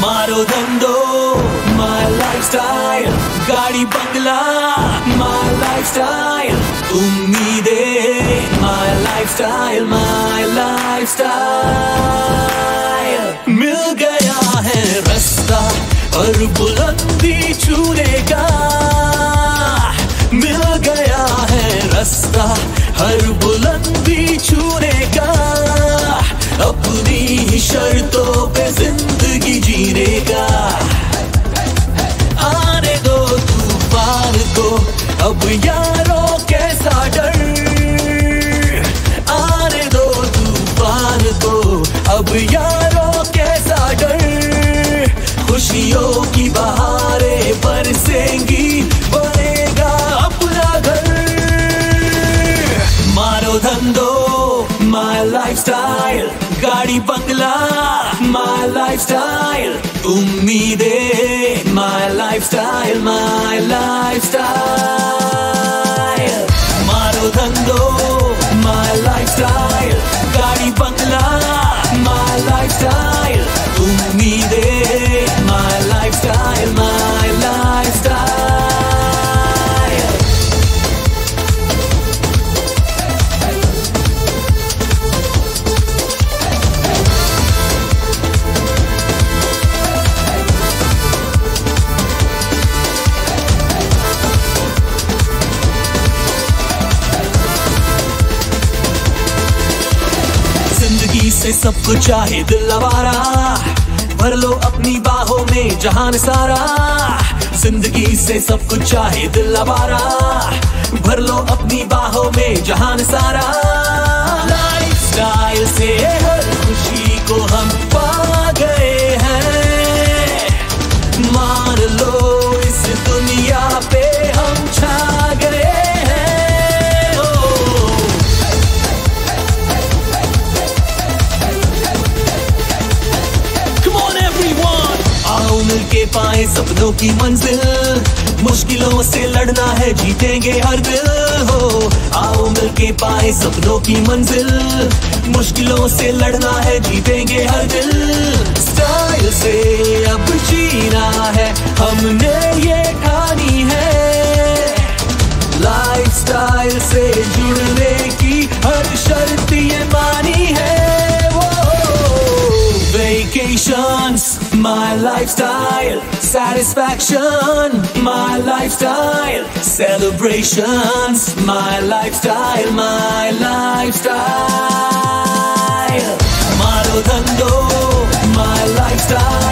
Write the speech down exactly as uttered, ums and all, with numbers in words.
मारो धंधो my lifestyle, गाड़ी बंगला my lifestyle, उम्मीदें my lifestyle, my lifestyle। मिल गया है रास्ता और बुलंदी छूने का, मिल गया है रास्ता हर बुलंदी छूने का, अपनी ही शर्तों पे जिंदगी जीने का। आने दो तूफान को अब यारों कैसा डर, आने दो तूफान को अब यारों कैसा डर, खुशियों की बहारें बरसेंगी बनेगा अपना घर। मारो धंधो my lifestyle, गाड़ी बंगला my lifestyle, उम्मीदें my lifestyle, my lifestyle। मारो धंधो my lifestyle, गाड़ी बंगला my lifestyle, उम्मीदें my lifestyle, my lifestyle। जिंदगी से सब कुछ चाहे दिल आवारा, भर लो अपनी बाहों में जहान सारा। जिंदगी से सब कुछ चाहे दिल आवारा, भर लो अपनी बाहों में जहान सारा। लाइफस्टाइल से हर खुशी को हम पा गए हैं, मान लो इस दुनिया पे हम छा गए हैं। मिलके पाए सपनों की मंजिल, मुश्किलों से लड़ना है जीतेंगे हर दिल हो। आओ मिलके पाए सपनों की मंजिल, मुश्किलों से लड़ना है जीतेंगे हर दिल। स्टाइल से अब जीना है हमने ये ठानी है, लाइफस्टाइल से जुड़ने की हर शर्त ये मानी है। Vacations, my lifestyle, satisfaction, my lifestyle, celebrations, my lifestyle, my lifestyle। मारो धंधो my lifestyle।